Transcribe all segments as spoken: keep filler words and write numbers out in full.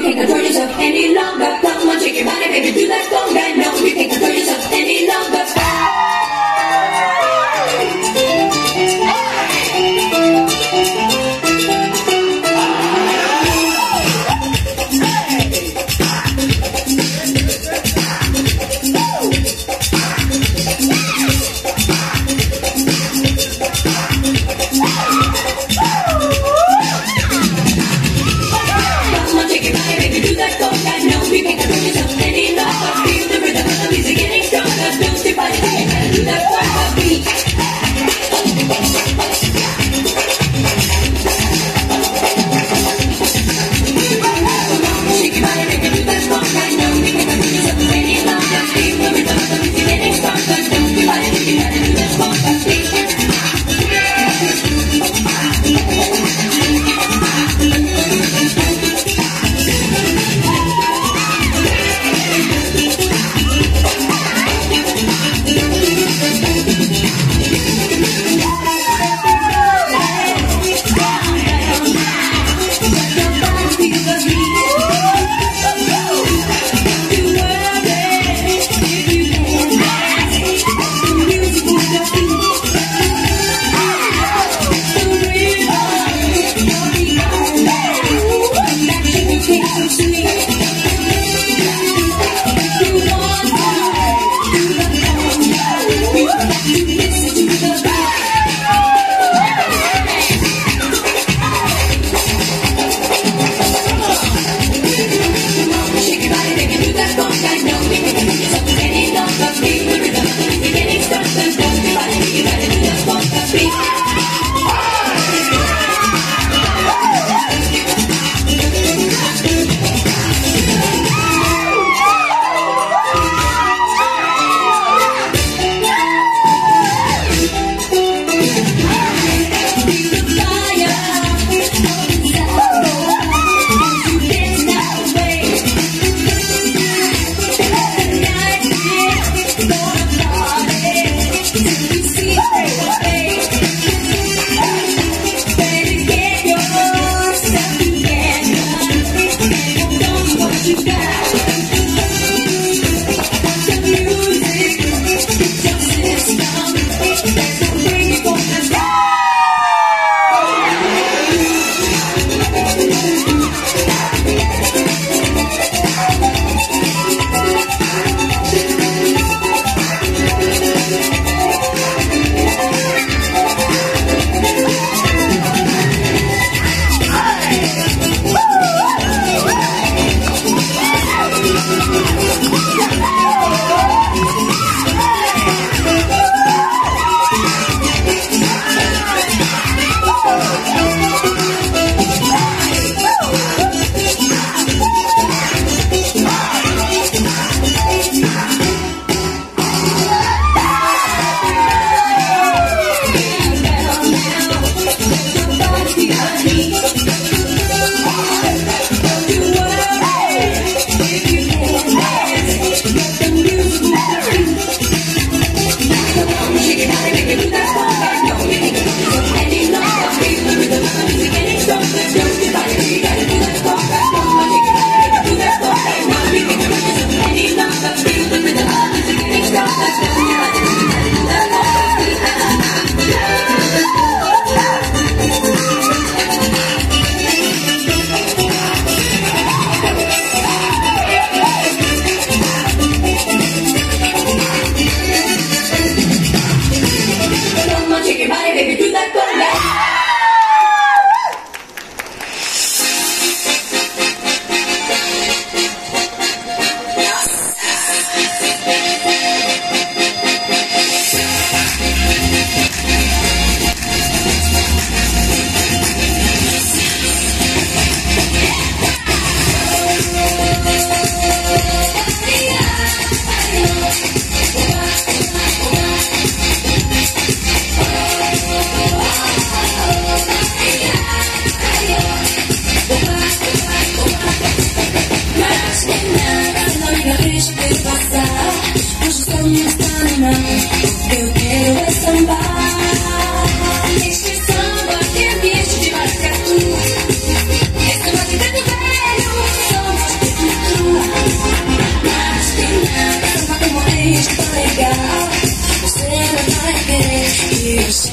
can't control yourself any longer. Come on, shake your body, baby, do that conga. No, you can't control yourself any longer.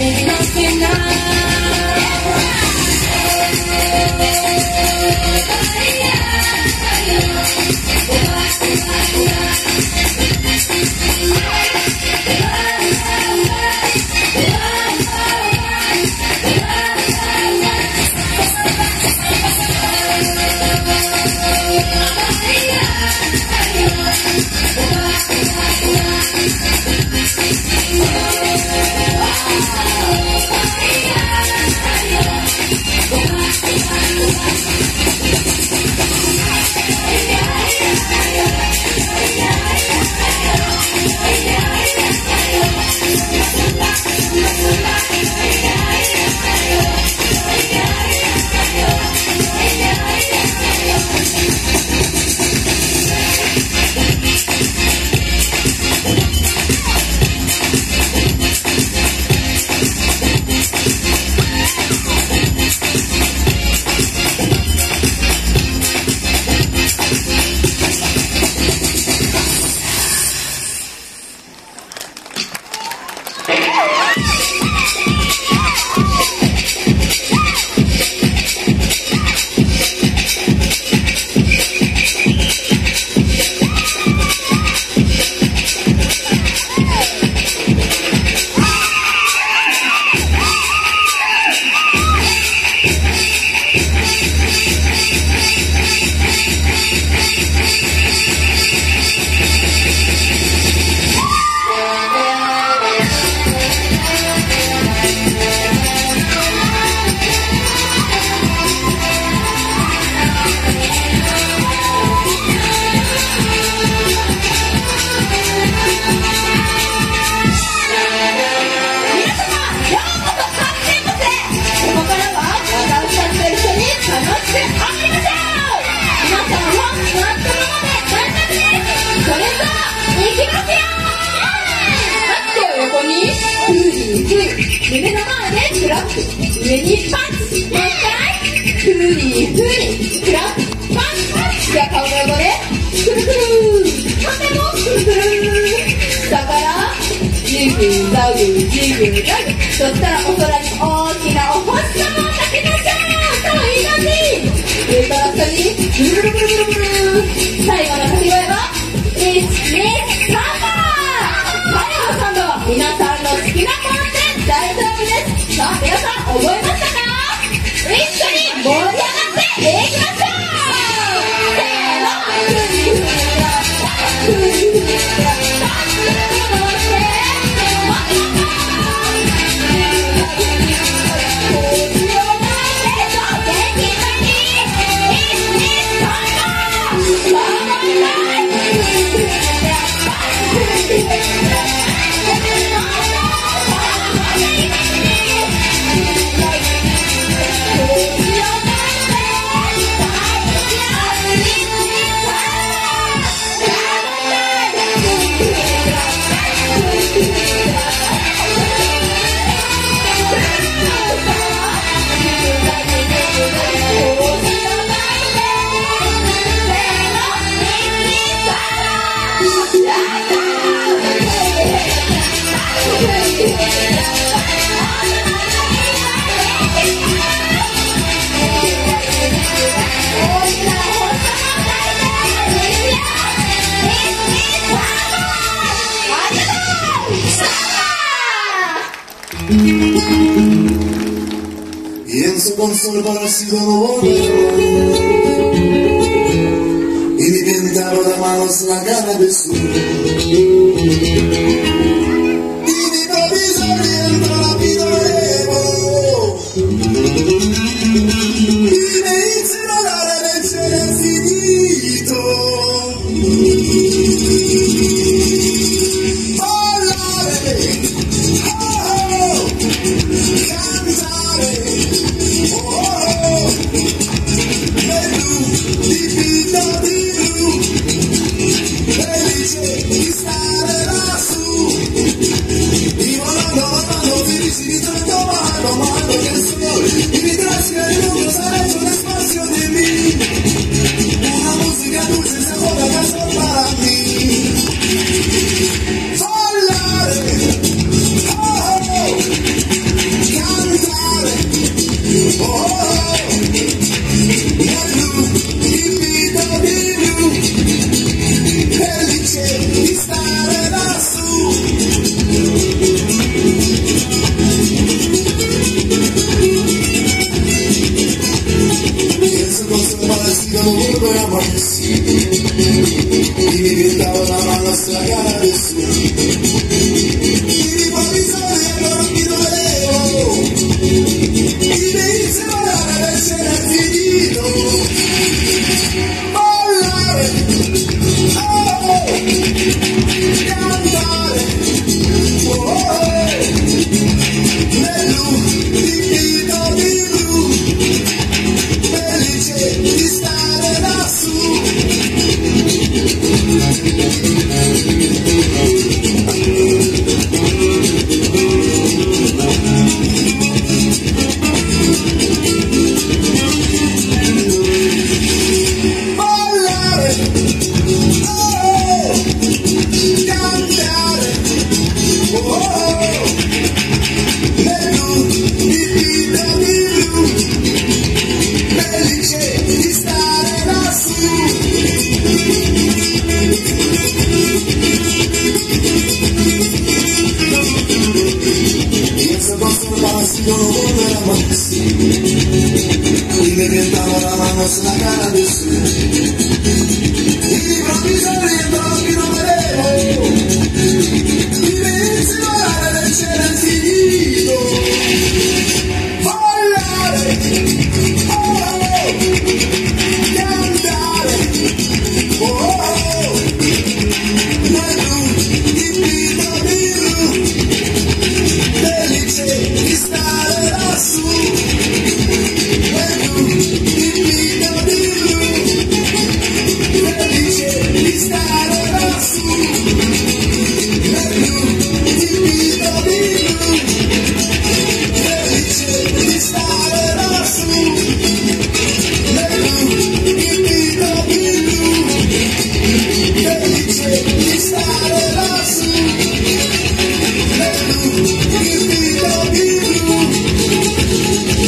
夢の前でクラップ上にパンチもう一回フリーフリークラップパンチじゃあ顔の横でくるくる反対もくるくる下からジグザグジグザグそしたらお空に大きなお星様をかけましょうそういい感じ上から下にぐるぐるぐるぐるぐる最後の掛け声はいちにさんば最後のさんばは皆さんの好きなもので大丈夫ですさあ皆さん覚えましたか一緒に盛り上がっていきましょうせーのフリフリラフリフリラパンツを乗せて待ってました腰を巻いてそう元気いっぱいにいちにさんばさあもう一回フリフリラパンツフリフリラ Pienso con sol parecido a y mi pintado de manos la cara de sur y mi provisor entra la vida nuevo y me hice volar en el cielo infinito volare oh, cantare Felice mondo eravamo messi, mi diventavo la mano stragata del sud, mi improvvisavo e allora mi dovevo, mi iniziavo a essere finito, ballare, oh, cantare, oh, oh, nel liquido di blu, felice di stare lassù. Ballare, oh, cantare, oh, oh, nel liquido di blu, felice di stare lassù. Io sono passato come la massi, mi diventavo la mano sulla cara del sud, improvviso rientro che non vedevo, mi iniziavo a leggere infinito, ballare, oh, cantare, oh, oh, nel liquido di blu, felice di stare lassù, nel liquido di blu, felice di stare lassù, nel liquido di blu, felice di stare lassù, nel liquido di blu, felice di stare lassù, nel liquido di blu.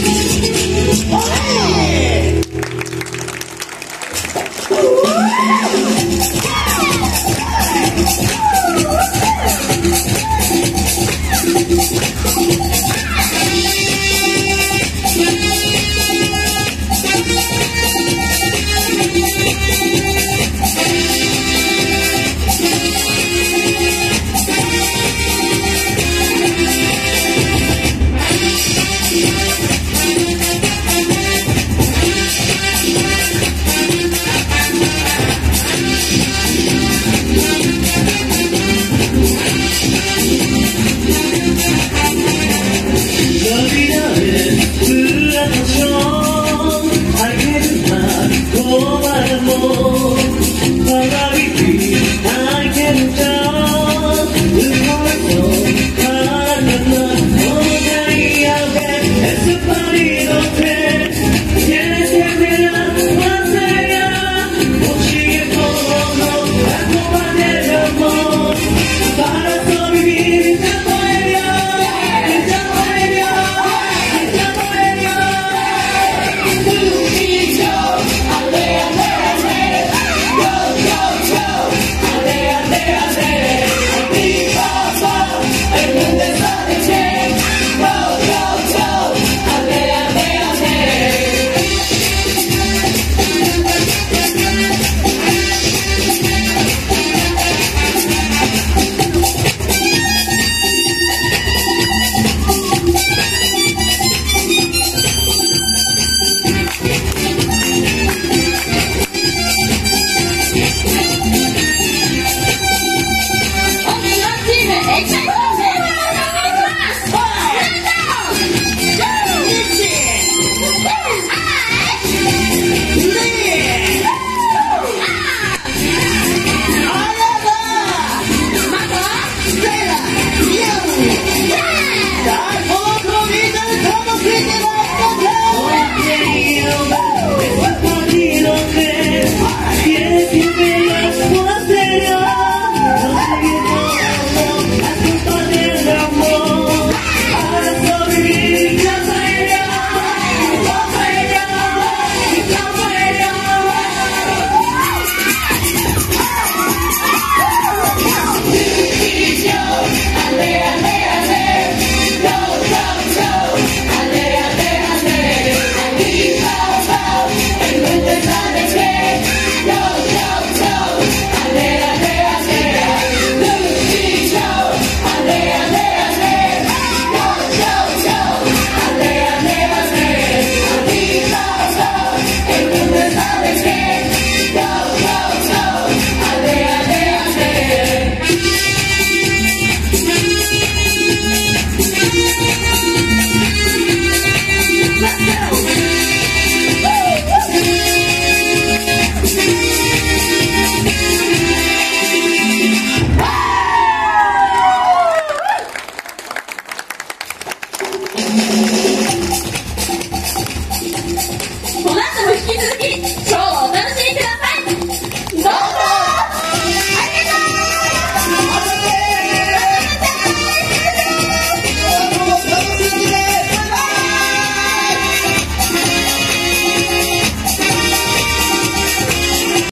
Wow!